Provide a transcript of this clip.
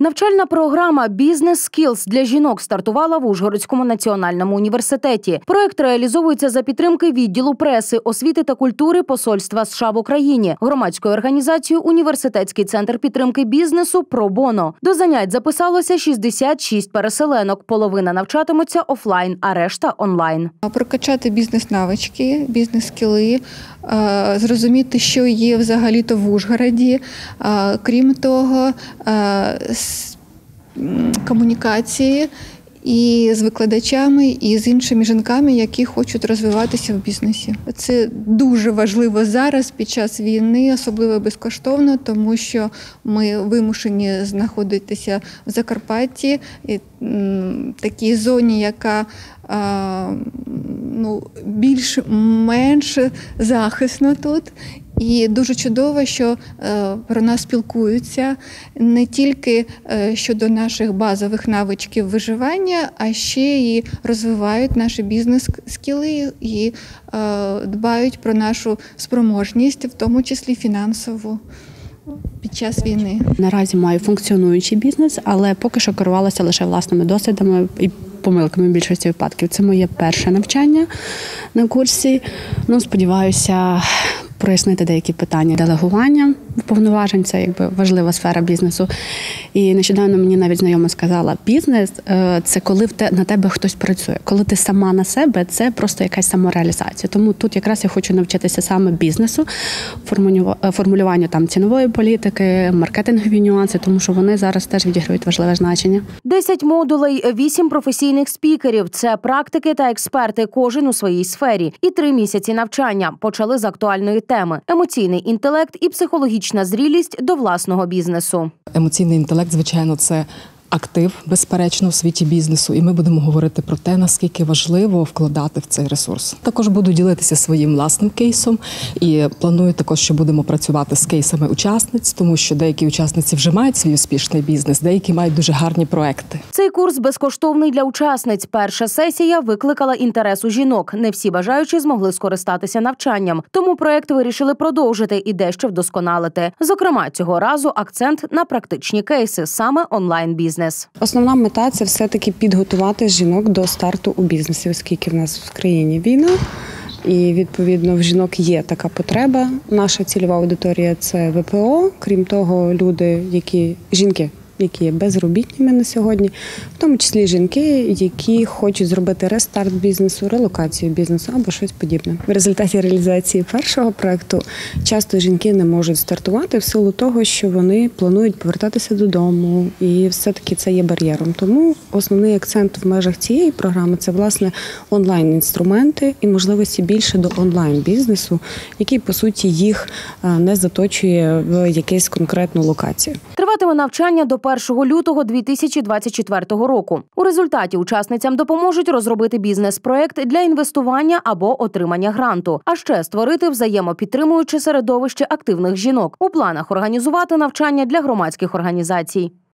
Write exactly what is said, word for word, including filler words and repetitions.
Навчальна програма «Бізнес Skills» для жінок стартувала в Ужгородському національному університеті. Проект реалізовується за підтримки відділу преси, освіти та культури Посольства США в Україні, громадською організацією «Університетський центр підтримки бізнесу Про Боно». До занять записалося шістдесят шість переселенок. Половина навчатимуться офлайн, а решта – онлайн. Прокачати бізнес-навички, бізнес-скіли, зрозуміти, що є взагалі-то в Ужгороді. Крім того, комунікації і з викладачами, і з іншими жінками, які хочуть розвиватися в бізнесі. Це дуже важливо зараз, під час війни, особливо безкоштовно, тому що ми вимушені знаходитися в Закарпатті, в такій зоні, яка ну, більш-менш захисно тут. І дуже чудово, що е, про нас спілкуються не тільки е, щодо наших базових навичків виживання, а ще і розвивають наші бізнес-скіли і е, дбають про нашу спроможність, в тому числі фінансову, під час війни. Наразі маю функціонуючий бізнес, але поки що керувалася лише власними досвідами і помилками в більшості випадків. Це моє перше навчання на курсі. Ну, сподіваюся, прояснити деякі питання делегування повноважень, це якби важлива сфера бізнесу. І нещодавно мені навіть знайома сказала, бізнес – це коли на тебе хтось працює. Коли ти сама на себе, це просто якась самореалізація. Тому тут якраз я хочу навчитися саме бізнесу, формулюванню там цінової політики, маркетингові нюанси, тому що вони зараз теж відіграють важливе значення. Десять модулей, вісім професійних спікерів – це практики та експерти, кожен у своїй сфері. І три місяці навчання почали з актуальної теми – емоційний інтелект і психологічна зрілість до власного бізнесу. Емоційний інтелект, звичайно, це актив, безперечно, у світі бізнесу. І ми будемо говорити про те, наскільки важливо вкладати в цей ресурс. Також буду ділитися своїм власним кейсом. І планую також, що будемо працювати з кейсами учасниць, тому що деякі учасниці вже мають свій успішний бізнес, деякі мають дуже гарні проекти. Цей курс безкоштовний для учасниць. Перша сесія викликала інтерес у жінок. Не всі бажаючі змогли скористатися навчанням. Тому проект вирішили продовжити і дещо вдосконалити. Зокрема, цього разу акцент на практичні кейси, саме онлайн-бізнес. Основна мета – це все-таки підготувати жінок до старту у бізнесі, оскільки в нас в країні війна. І, відповідно, в жінок є така потреба. Наша цільова аудиторія – це ве пе о. Крім того, люди, які жінки, які є безробітними на сьогодні, в тому числі жінки, які хочуть зробити рестарт бізнесу, релокацію бізнесу або щось подібне. В результаті реалізації першого проєкту часто жінки не можуть стартувати в силу того, що вони планують повертатися додому, і все-таки це є бар'єром. Тому основний акцент в межах цієї програми – це, власне, онлайн-інструменти і можливості більше до онлайн-бізнесу, який, по суті, їх не заточує в якусь конкретну локацію. Триватиме навчання до першого лютого дві тисячі двадцять четвертого року. У результаті учасницям допоможуть розробити бізнес-проект для інвестування або отримання гранту, а ще створити взаємопідтримуюче середовище активних жінок. У планах організувати навчання для громадських організацій.